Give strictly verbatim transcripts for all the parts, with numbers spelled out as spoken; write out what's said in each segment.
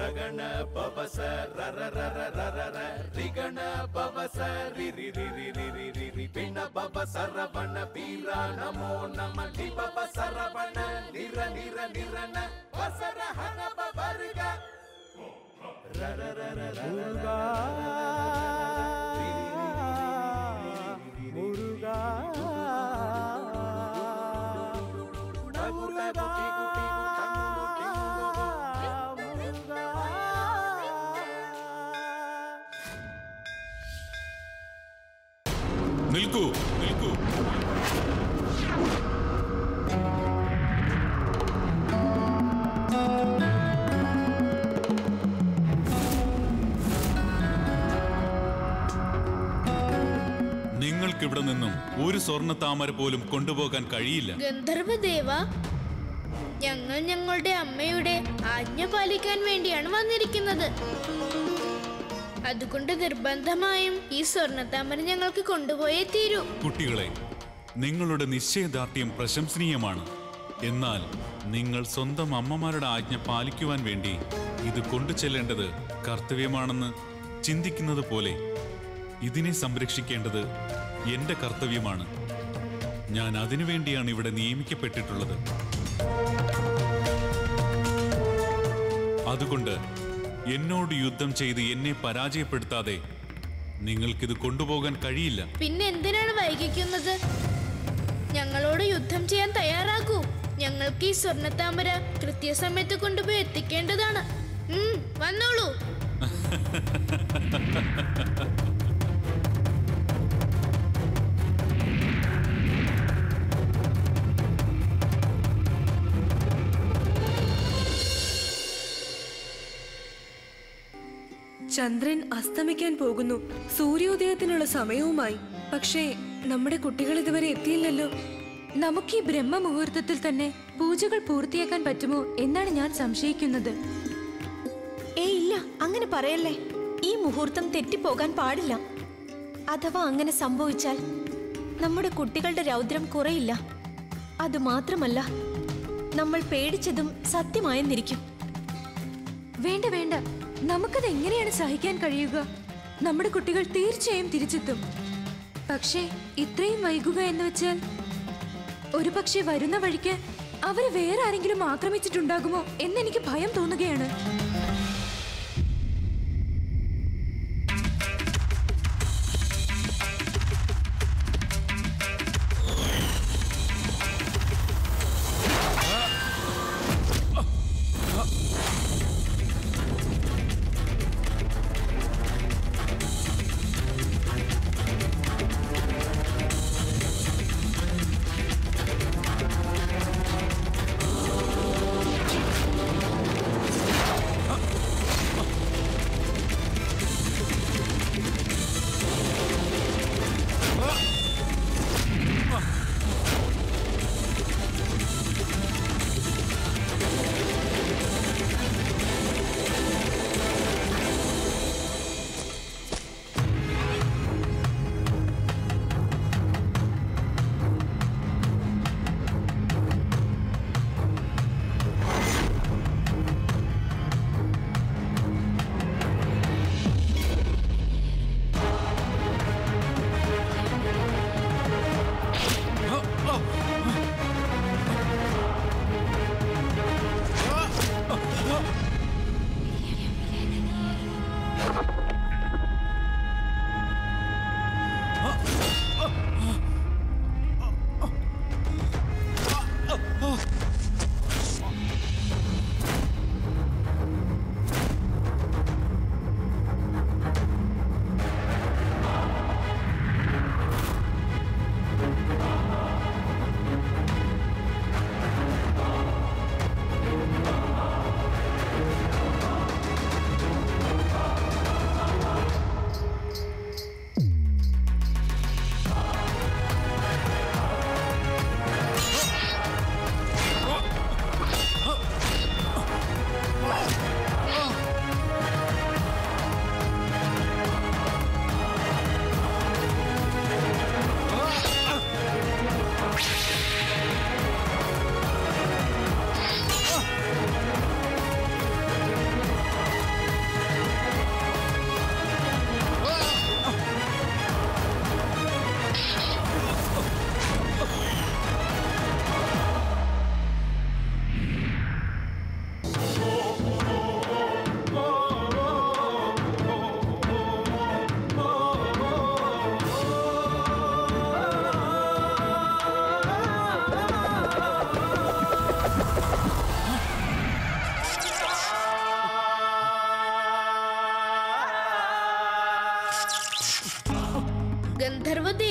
ರಗಣ ಪವಸ ರರ ರರ ರರ ರ ರಿಗಣ ಪವಸ ರಿ ರಿ ರಿ ರಿ ರಿ ರಿ ರಿ ರಿ ಪಿಣ ಪವ ಸರವಣ ವೀರ ನಮೋ ನಮ ಲಿ ಪವ ಸರವಣ ನಿರ ನಿರ ನಿರನ ವಸರ ಹನ ಪವರ್ಗ ರರ ರರ ರರ ಮುರುಗಾ നിൽക്കൂ നിൽക്കൂ നിങ്ങൾക്കിവിടെ നിന്നും ഒരു സ്വർണ്ണ താമര പോലും കൊണ്ടുപോകാൻ കഴിയില്ല. ഗന്ധർവദേവ, ഞങ്ങൾ ഞങ്ങളുടെ അമ്മയുടെ ആജ്ഞ പാലിക്കാൻ വേണ്ടിയാണ് വന്നിരിക്കുന്നത്. അതുകൊണ്ട് നിർബന്ധമായും ഈ സ്വർണ്ണത്താമര ഞങ്ങൾക്ക് കൊണ്ടുപോയേ തീരൂ. കുട്ടികളെ, നിങ്ങളുടെ നിശ്ചയദാർഢ്യം പ്രശംസനീയമാണ്. എന്നാൽ നിങ്ങൾ സ്വന്തം അമ്മമാരുടെ ആജ്ഞ പാലിക്കുവാൻ വേണ്ടി ഇത് കൊണ്ടു ചെല്ലേണ്ടത് കർത്തവ്യമാണെന്ന് ചിന്തിക്കുന്നത് പോലെ ഇതിനെ സംരക്ഷിക്കേണ്ടത് എന്റെ കർത്തവ്യമാണ്. ഞാൻ അതിനുവേണ്ടിയാണ് ഇവിടെ നിയമിക്കപ്പെട്ടിട്ടുള്ളത്. അതുകൊണ്ട് എന്നോട് യുദ്ധം ചെയ്ത് എന്നെ പരാജയപ്പെടുത്താതെ നിങ്ങൾക്കിത് കൊണ്ടുപോകാൻ കഴിയില്ല. പിന്നെ എന്തിനാണ് വൈകിക്കുന്നത്? ഞങ്ങളോട് യുദ്ധം ചെയ്യാൻ തയ്യാറാക്കൂ. ഞങ്ങൾക്ക് ഈ സ്വർണ്ണത്താമര കൃത്യസമയത്ത് കൊണ്ടുപോയി എത്തിക്കേണ്ടതാണ്. വന്നോളൂ. ചന്ദ്രൻ അസ്തമിക്കാൻ പോകുന്നു. സൂര്യോദയത്തിനുള്ള സമയവുമായി. പക്ഷേ നമ്മുടെ കുട്ടികൾ ഇതുവരെ എത്തിയില്ലല്ലോ. നമുക്ക് ഈ ബ്രഹ്മ മുഹൂർത്തത്തിൽ തന്നെ പൂജകൾ പൂർത്തിയാക്കാൻ പറ്റുമോ എന്നാണ് ഞാൻ സംശയിക്കുന്നത്. ഏയ് ഇല്ല, അങ്ങനെ പറയല്ലേ. ഈ മുഹൂർത്തം തെറ്റിപ്പോകാൻ പാടില്ല. അഥവാ അങ്ങനെ സംഭവിച്ചാൽ നമ്മുടെ കുട്ടികളുടെ രൗദ്രം കുറയില്ല. അതുമാത്രമല്ല, നമ്മൾ പേടിച്ചതും സത്യമായെന്നിരിക്കും. വേണ്ട വേണ്ട, നമുക്കത് എങ്ങനെയാണ് സഹിക്കാൻ കഴിയുക? നമ്മുടെ കുട്ടികൾ തീർച്ചയായും തിരിച്ചെത്തും. പക്ഷേ ഇത്രയും വൈകുക എന്ന് വെച്ചാൽ ഒരു പക്ഷേ വരുന്ന വഴിക്ക് അവര് വേറെ ആരെങ്കിലും ആക്രമിച്ചിട്ടുണ്ടാകുമോ എന്നെനിക്ക് ഭയം തോന്നുകയാണ്.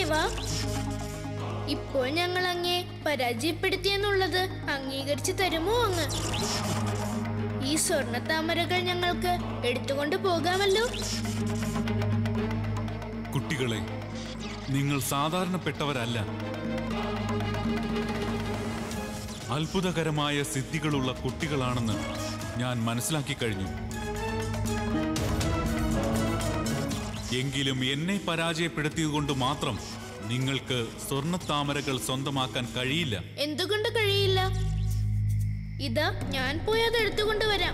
ദേവ. ഇപ്പോൾ ഞങ്ങൾ അങ്ങേ പരാജയപ്പെടുത്തിയെന്നുള്ളത് അംഗീകരിച്ചു തരുമോ അങ്ങ്? ഈ സ്വർണ്ണ താമരകൾ ഞങ്ങൾക്ക് എടുത്തുകൊണ്ട് പോകാമല്ലോ. കുട്ടികളെ, നിങ്ങൾ സാധാരണപ്പെട്ടവരല്ല. അത്ഭുതകരമായ സിദ്ധികളുള്ള കുട്ടികളാണെന്ന് ഞാൻ മനസ്സിലാക്കി കഴിഞ്ഞു. എങ്കിലും എന്നെ പരാജയപ്പെടുത്തിയതുകൊണ്ട് മാത്രം നിങ്ങൾക്ക് സ്വർണ്ണത്താമരകൾ സ്വന്തമാക്കാൻ കഴിയില്ല. എന്തുകൊണ്ട് കഴിയില്ല? ഇതാ ഞാൻ പോയി അത് എടുത്തുകൊണ്ടുവരാം.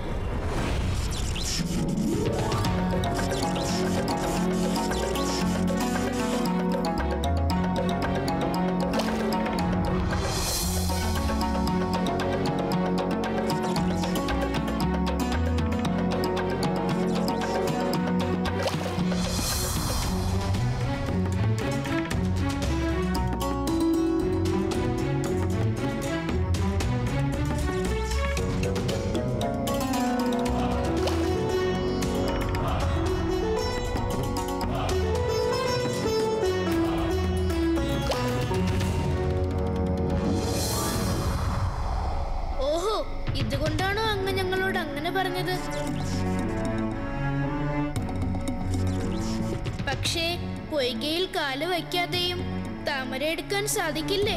ഇതുകൊണ്ടാണോ അങ്ങ് ഞങ്ങളോട് അങ്ങനെ പറഞ്ഞത്? പക്ഷേ പൊയ്കയിൽ കാല് വയ്ക്കാതെയും താമര എടുക്കാൻ സാധിക്കില്ലേ?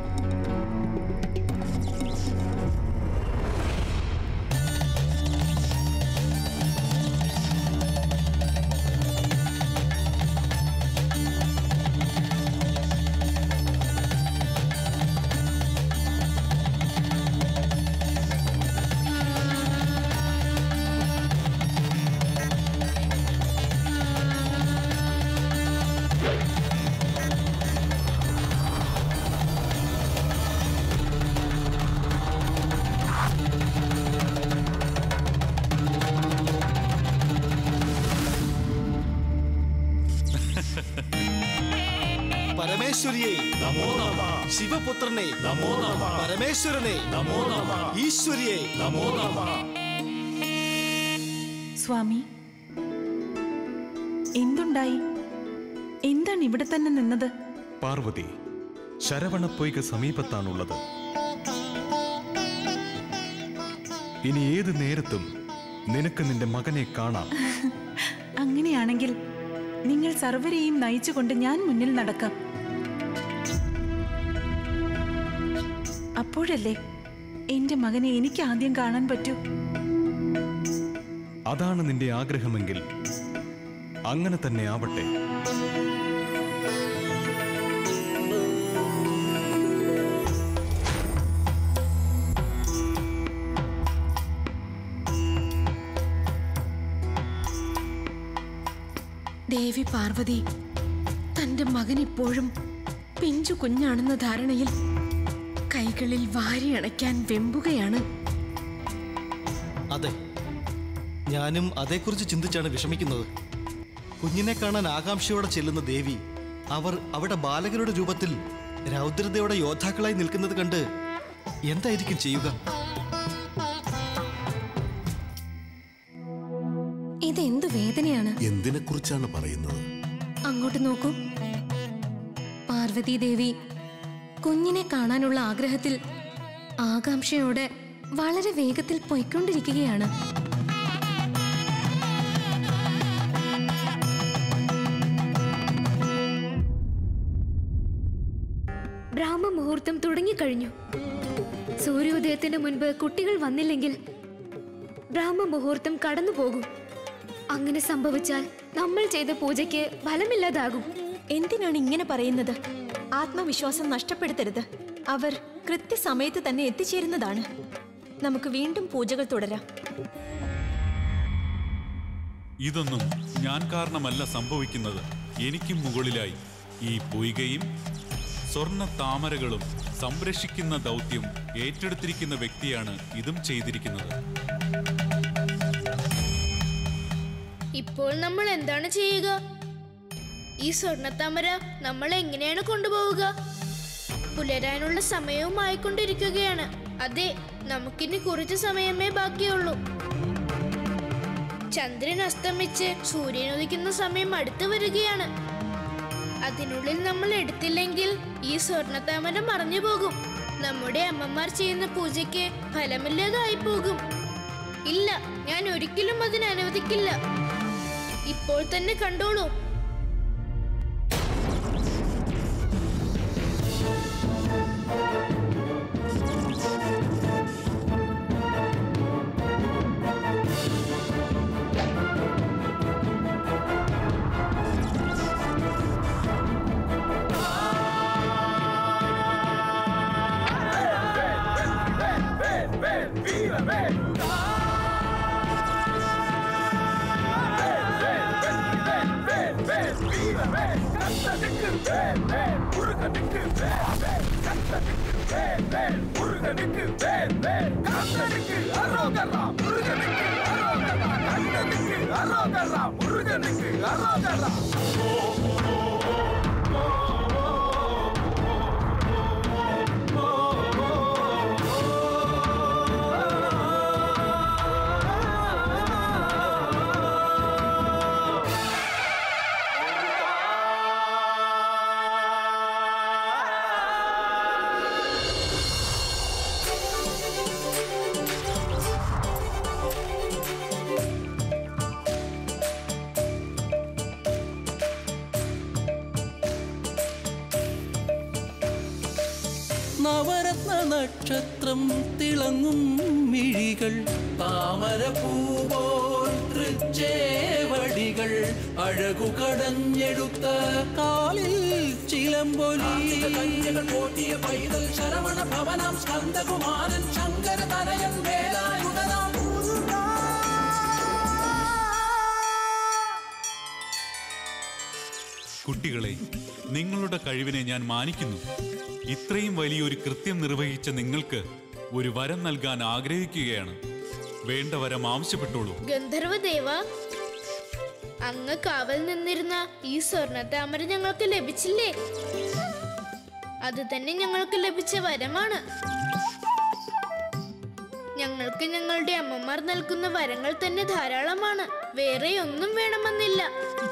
പരമേശ്വരിയെ നമോ നമഃ, ശിവപുത്രനെ നമോ നമഃ, പരമേശ്വരനെ നമോ നമഃ, ഈശ്വരിയെ നമോ നമഃ. സ്വാമി, എന്തുണ്ടായി? എന്താണ് ഇവിടെ തന്നെ നിന്നത്? പാർവതി, ശരവണപ്പൊയ്ക സമീപത്താണുള്ളത്. ഇനി ഏത് നേരത്തും നിനക്ക് നിന്റെ മകനെ കാണാം. അങ്ങനെയാണെങ്കിൽ നിങ്ങൾ സർവരെയും നയിച്ചുകൊണ്ട് ഞാൻ മുന്നിൽ നടക്കാം. അപ്പോഴല്ലേ എന്റെ മകനെ എനിക്ക് ആദ്യം കാണാൻ പറ്റൂ. അതാണ് നിന്റെ ആഗ്രഹമെങ്കിൽ അങ്ങനെ തന്നെ ആവട്ടെ. ദേവി പാർവതി തന്റെ മകൻ ഇപ്പോഴും പിഞ്ചു കുഞ്ഞാണെന്ന ധാരണയിൽ കൈകളിൽ വാരി അണയ്ക്കാൻ വെമ്പുകയാണ്. അതെ, ഞാനും അതേക്കുറിച്ച് ചിന്തിച്ചാണ് വിഷമിക്കുന്നത്. കുഞ്ഞിനെ കാണാൻ ആകാംക്ഷയോടെ ചെല്ലുന്ന ദേവി അവർ അവിടെ ബാലകരുടെ രൂപത്തിൽ രൗദ്രതയോടെ യോദ്ധാക്കളായി നിൽക്കുന്നത് കണ്ട് എന്തായിരിക്കും ചെയ്യുക? ഇതെന്തു വേദനയാണ്? എന്തിനെ കുറിച്ചാണ് പറയുന്നത്? അങ്ങോട്ട് നോക്കൂ. പാർവതി ദേവി കുഞ്ഞിനെ കാണാനുള്ള ആഗ്രഹത്തിൽ ആകാംക്ഷയോടെ വളരെ വേഗത്തിൽ പോയിക്കൊണ്ടിരിക്കുകയാണ്. ബ്രാഹ്മമുഹൂർത്തം തുടങ്ങിക്കഴിഞ്ഞു. സൂര്യോദയത്തിന് മുൻപ് കുട്ടികൾ വന്നില്ലെങ്കിൽ ബ്രാഹ്മമുഹൂർത്തം കടന്നു പോകും. അങ്ങനെ സംഭവിച്ചാൽ നമ്മൾ ചെയ്ത പൂജയ്ക്ക് ഫലമില്ലാതാകും. എന്തിനാണ് ഇങ്ങനെ പറയുന്നത്? ആത്മവിശ്വാസം നഷ്ടപ്പെടുത്തരുത്. അവർ കൃത്യസമയത്ത് തന്നെ എത്തിച്ചേരുന്നതാണ്. നമുക്ക് വീണ്ടും പൂജകൾ തുടരാം. ഇതൊന്നും ഞാൻ കാരണമല്ല സംഭവിക്കുന്നത്. എനിക്കും മുകളിലായി ഈ പൊയ്കയും സ്വർണ്ണ താമരകളും സംരക്ഷിക്കുന്ന ദൗത്യം ഏറ്റെടുത്തിരിക്കുന്ന വ്യക്തിയാണ് ഇതും ചെയ്തിരിക്കുന്നത്. ഇപ്പോൾ നമ്മൾ എന്താണ് ചെയ്യുക? ഈ സ്വർണ്ണത്താമര നമ്മൾ എങ്ങനെയാണ് കൊണ്ടുപോവുക? പുലരാനുള്ള സമയവും ആയിക്കൊണ്ടിരിക്കുകയാണ്. അതെ, നമുക്കിനി കുറച്ച് സമയമേ ബാക്കിയുള്ളൂ. ചന്ദ്രൻ അസ്തമിച്ച് സൂര്യൻ ഉദിക്കുന്ന സമയം അടുത്തു വരികയാണ്. അതിനുള്ളിൽ നമ്മൾ എടുത്തില്ലെങ്കിൽ ഈ സ്വർണ്ണത്താമര മറഞ്ഞു പോകും. നമ്മുടെ അമ്മമാർ ചെയ്യുന്ന പൂജയ്ക്ക് ഫലമില്ലാതായി പോകും. ഇല്ല, ഞാൻ ഒരിക്കലും അതിന് അനുവദിക്കില്ല. ഇപ്പോൾ തന്നെ കണ്ടോളൂ. നവരത്ന നക്ഷത്രം തിളങ്ങും മിഴികൾ, താമരപ്പൂപോൽ തൃച്ചേവടികൾ, അഴകു കടഞ്ഞെടുത്ത കാലിൽ ചിലമ്പൊലി, പോറ്റിയ പൈതൽ ശരവണ ഭവനം സ്കന്ദകുമാരൻ ശങ്കര തനയൻ വേലായുധനാം. കുട്ടികളെ, നിങ്ങളുടെ കഴിവിനെ ഞാൻ മാനിക്കുന്നു. ഇത്രയും വലിയൊരു കൃത്യം നിർവഹിച്ച നിങ്ങൾക്ക് ഒരു വരം നൽകാൻ ആഗ്രഹിക്കുകയാണ്. വേണ്ട വരം ആവശ്യപ്പെട്ടോളൂ. ഗന്ധർവദേവ, അങ്ങ് കാവൽ നിന്നിരുന്ന ഈ സ്വർണ്ണത്താമര ഞങ്ങൾക്ക് ലഭിച്ചില്ലേ? അത് തന്നെ ഞങ്ങൾക്ക് ലഭിച്ച വരമാണ്. ഞങ്ങൾക്ക് ഞങ്ങളുടെ അമ്മമാർ നൽകുന്ന വരങ്ങൾ തന്നെ ധാരാളമാണ്. വേറെ ഒന്നും വേണമെന്നില്ല.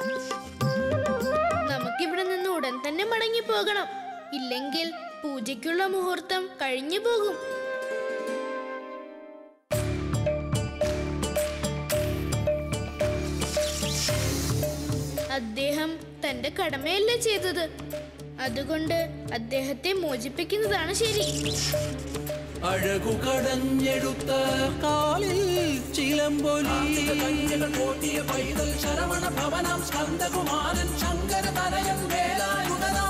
നമുക്കിവിടെ നിന്ന് ഉടൻ തന്നെ മടങ്ങി പോകണം. ഇല്ലെങ്കിൽ പൂജയ്ക്കുള്ള മുഹൂർത്തം കഴിഞ്ഞു പോകും. അദ്ദേഹം തന്റെ കടമയല്ലേ ചെയ്തത്. അതുകൊണ്ട് അദ്ദേഹത്തെ മോചിപ്പിക്കുന്നതാണ് ശരി. അഴകു കടഞ്ഞെടുത്ത കാലിൽ ചിലമ്പൊലി, പോറ്റിയ പൈതൽ ശരവണ ഭവനം സ്കന്ദകുമാരൻ ശങ്കര തനയൻ വേലായുധനാം.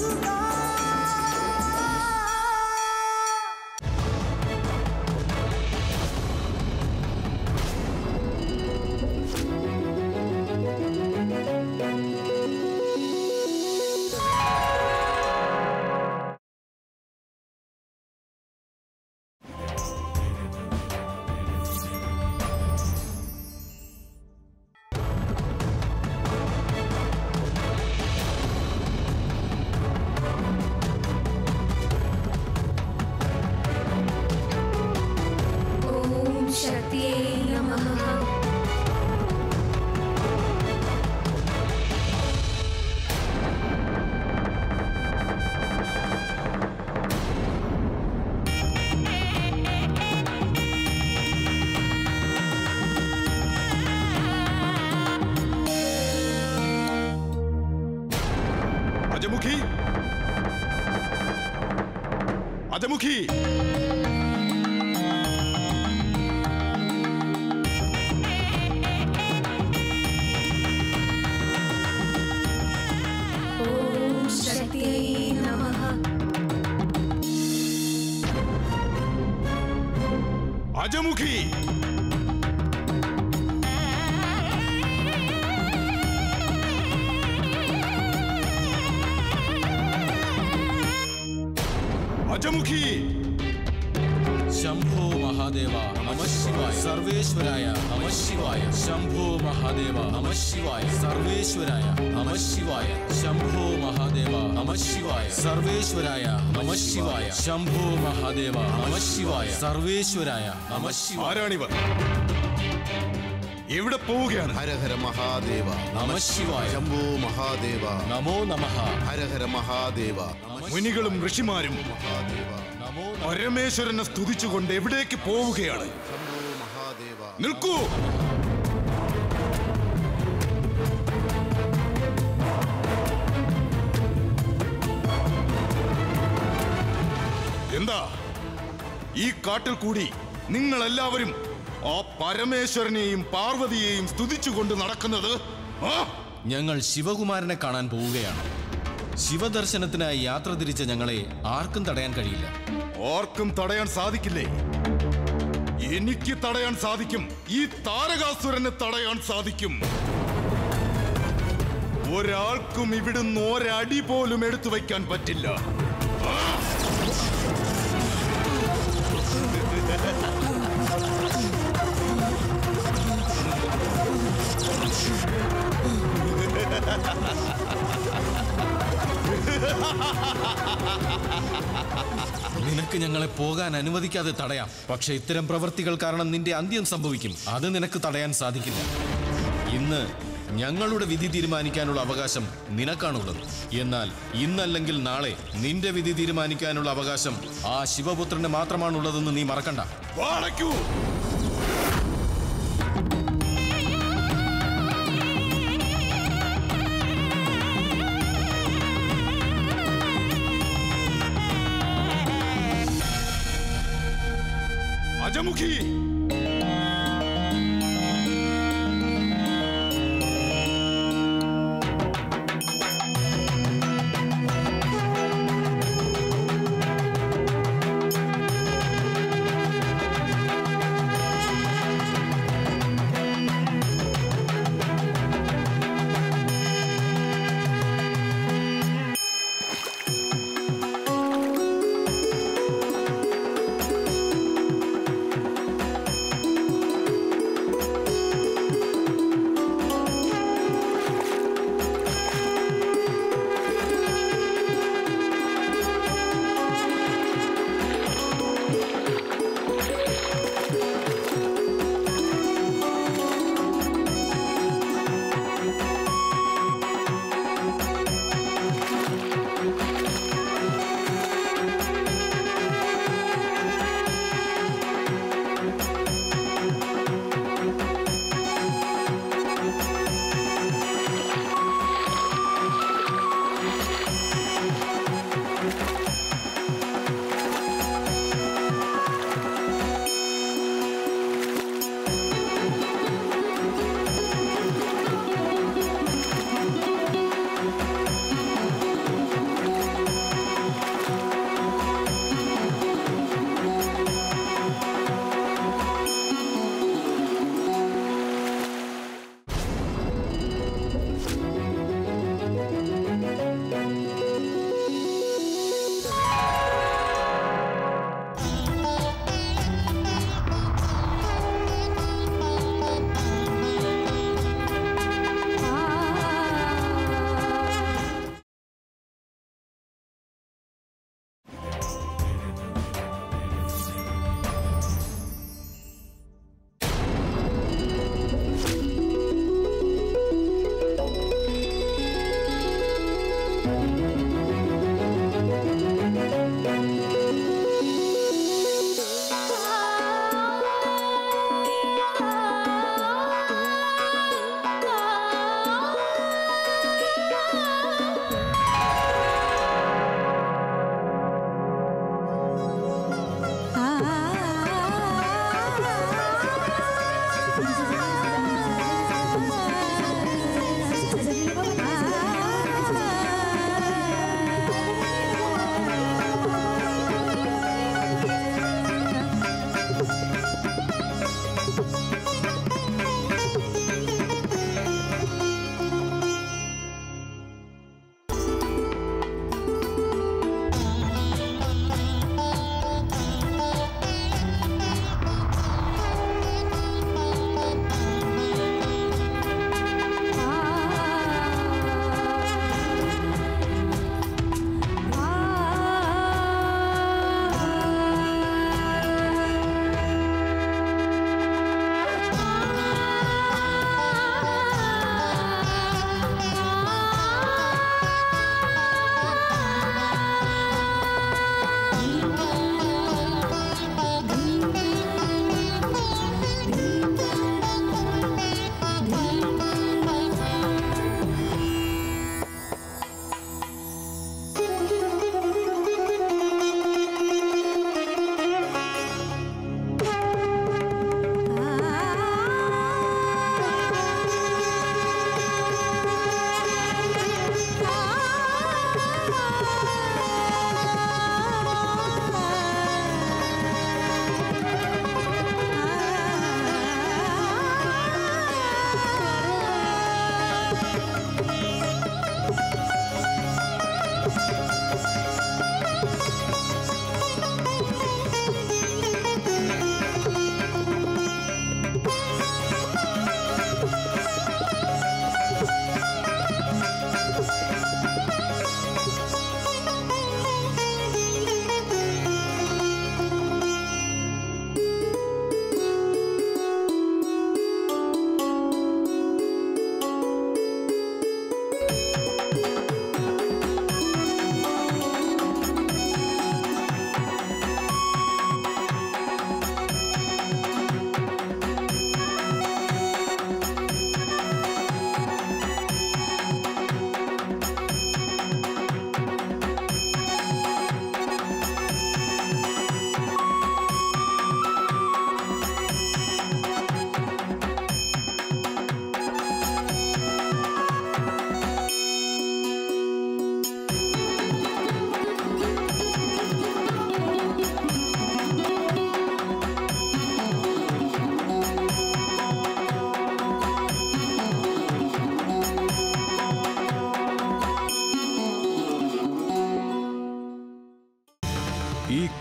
अजमुखी, अजमुखी, ओम शक्तियै नमः। अजमुखी, अजमुखी। शंभो महादेवा नमः शिवाय, सर्वेश्वराय नमः शिवाय, शंभो महादेवा नमः शिवाय, सर्वेश्वराय नमः शिवाय, शंभो महादेवा नमः शिवाय, सर्वेश्वराय नमः शिवाय, शंभो महादेवा नमः शिवाय, सर्वेश्वराय नमः शिवाय. ആരാണിവർ? എവിടെ പോവുകയാണ്? ഹരഹര മഹാദേവ നമഃശിവായ ശംഭോ മഹാദേവ നമോ നമഃ ഹരഹര മഹാദേവ മുനികളും ഋഷിമാരും മഹാദേവ പരമേശ്വരനെ സ്തുതിച്ചുകൊണ്ട് എവിടേക്ക് പോവുകയാണ്? ശംഭോ മഹാദേവ നിൽക്കൂ! എന്താ ഈ കാട്ടിൽ കൂടി നിങ്ങൾ എല്ലാവരും ആ പരമേശ്വരനെയും പാർവതിയെയും സ്തുതിച്ചുകൊണ്ട് നടക്കുന്നത്? ആ ഞങ്ങൾ ശിവകുമാരനെ കാണാൻ പോവുകയാണ്. ശിവദർശനത്തിനായി യാത്ര തിരിച്ച ഞങ്ങളെ ആർക്കും തടയാൻ കഴിയില്ല. ആർക്കും തടയാൻ സാധിക്കില്ലേ? എനിക്ക് തടയാൻ സാധിക്കും. ഈ താരകാസുരനെ തടയാൻ സാധിക്കും. ഒരാൾക്കും ഇവിടുന്ന് ഒരടി പോലും എടുത്തു വയ്ക്കാൻ പറ്റില്ല. നിനക്ക് ഞങ്ങളെ പോകാൻ അനുവദിക്കാതെ തടയാം. പക്ഷെ ഇത്തരം പ്രവൃത്തികൾ കാരണം നിന്റെ അന്ത്യം സംഭവിക്കും. അത് നിനക്ക് തടയാൻ സാധിക്കില്ല. ഇന്ന് ഞങ്ങളുടെ വിധി തീരുമാനിക്കാനുള്ള അവകാശം നിനക്കാണുള്ളത്. എന്നാൽ ഇന്നല്ലെങ്കിൽ നാളെ നിന്റെ വിധി തീരുമാനിക്കാനുള്ള അവകാശം ആ ശിവപുത്രന് മാത്രമാണുള്ളതെന്ന് നീ മറക്കണ്ട. വാടക്കൂ! അജമുഖി!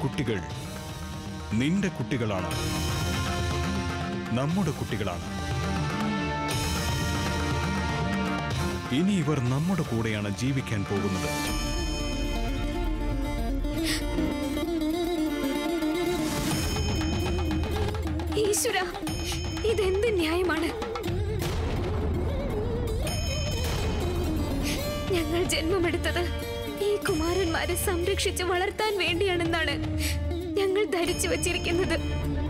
കുട്ടികൾ നിന്റെ കുട്ടികളാണ്, നമ്മുടെ കുട്ടികളാണ്. ഇനി ഇവർ നമ്മുടെ കൂടെയാണ് ജീവിക്കാൻ പോകുന്നത്. ഈശ്വര, ഇതെന്ത് ന്യായമാണ്? ഞങ്ങൾ ജന്മമെടുത്തത് ഈ കുമാരന്മാരെ സംരക്ഷിച്ച് വളർത്താൻ വേണ്ടിയാണെന്നാണ് ഞങ്ങൾ ധരിച്ചു വച്ചിരിക്കുന്നത്.